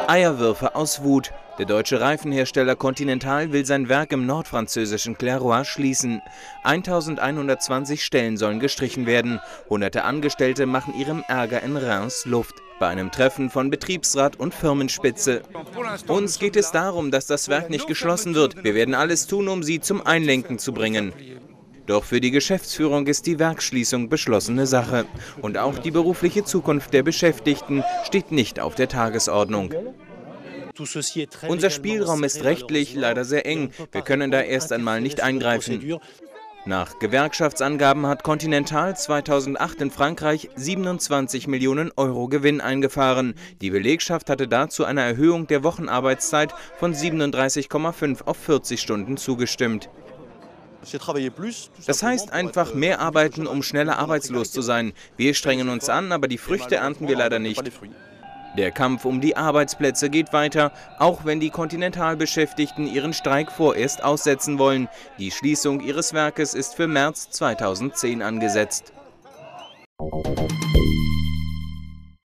Eierwürfe aus Wut. Der deutsche Reifenhersteller Continental will sein Werk im nordfranzösischen Clairoix schließen. 1120 Stellen sollen gestrichen werden. Hunderte Angestellte machen ihrem Ärger in Reims Luft. Bei einem Treffen von Betriebsrat und Firmenspitze. Uns geht es darum, dass das Werk nicht geschlossen wird. Wir werden alles tun, um sie zum Einlenken zu bringen. Doch für die Geschäftsführung ist die Werksschließung beschlossene Sache. Und auch die berufliche Zukunft der Beschäftigten steht nicht auf der Tagesordnung. Unser Spielraum ist rechtlich leider sehr eng. Wir können da erst einmal nicht eingreifen. Nach Gewerkschaftsangaben hat Continental 2008 in Frankreich 27 Millionen Euro Gewinn eingefahren. Die Belegschaft hatte dazu einer Erhöhung der Wochenarbeitszeit von 37,5 auf 40 Stunden zugestimmt. Das heißt einfach mehr arbeiten, um schneller arbeitslos zu sein. Wir strengen uns an, aber die Früchte ernten wir leider nicht. Der Kampf um die Arbeitsplätze geht weiter, auch wenn die Continental-Beschäftigten ihren Streik vorerst aussetzen wollen. Die Schließung ihres Werkes ist für März 2010 angesetzt.